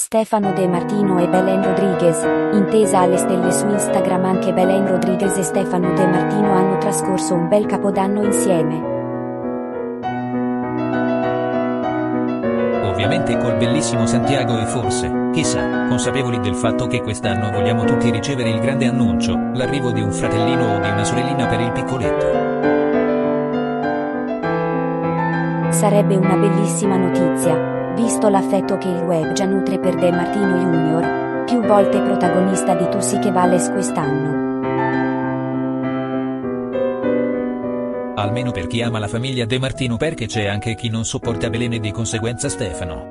Stefano De Martino e Belen Rodriguez, intesa alle stelle su Instagram. Anche Belen Rodriguez e Stefano De Martino hanno trascorso un bel capodanno insieme. Ovviamente col bellissimo Santiago e forse, chissà, consapevoli del fatto che quest'anno vogliamo tutti ricevere il grande annuncio, l'arrivo di un fratellino o di una sorellina per il piccoletto. Sarebbe una bellissima notizia, visto l'affetto che il web già nutre per De Martino Jr., più volte protagonista di Tu sì che vales quest'anno. Almeno per chi ama la famiglia De Martino, perché c'è anche chi non sopporta Belen e di conseguenza Stefano.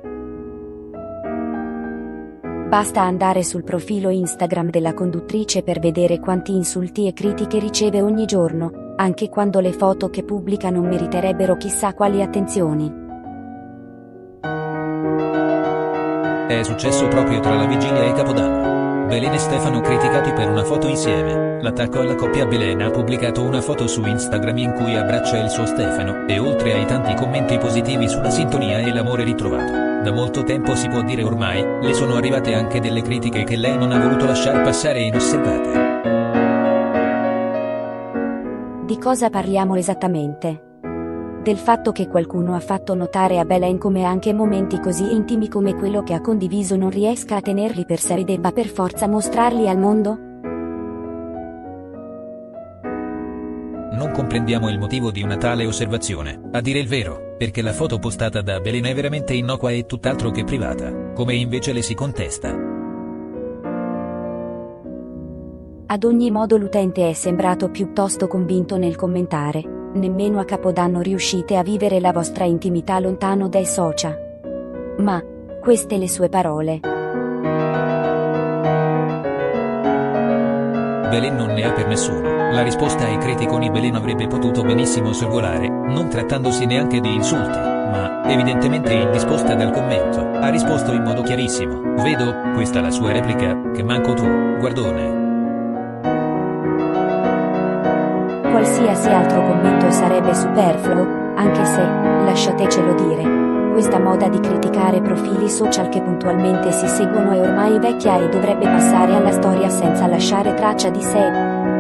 Basta andare sul profilo Instagram della conduttrice per vedere quanti insulti e critiche riceve ogni giorno, anche quando le foto che pubblica non meriterebbero chissà quali attenzioni. È successo proprio tra la vigilia e Capodanno. Belen e Stefano criticati per una foto insieme. L'attacco alla coppia. Belen ha pubblicato una foto su Instagram in cui abbraccia il suo Stefano, e oltre ai tanti commenti positivi sulla sintonia e l'amore ritrovato, da molto tempo si può dire ormai, le sono arrivate anche delle critiche che lei non ha voluto lasciar passare inosservate. Di cosa parliamo esattamente? Del fatto che qualcuno ha fatto notare a Belen come anche momenti così intimi come quello che ha condiviso non riesca a tenerli per sé e debba per forza mostrarli al mondo? Non comprendiamo il motivo di una tale osservazione, a dire il vero, perché la foto postata da Belen è veramente innocua e tutt'altro che privata, come invece le si contesta. Ad ogni modo l'utente è sembrato piuttosto convinto nel commentare: nemmeno a Capodanno riuscite a vivere la vostra intimità lontano dai social. Ma, queste le sue parole. Belen non ne ha per nessuno. La risposta ai criticoni. Belen avrebbe potuto benissimo sorvolare, non trattandosi neanche di insulti, ma, evidentemente indisposta dal commento, ha risposto in modo chiarissimo: vedo, questa la sua replica, che manco tu, guardone. Qualsiasi altro commento sarebbe superfluo, anche se, lasciatecelo dire, questa moda di criticare profili social che puntualmente si seguono è ormai vecchia e dovrebbe passare alla storia senza lasciare traccia di sé.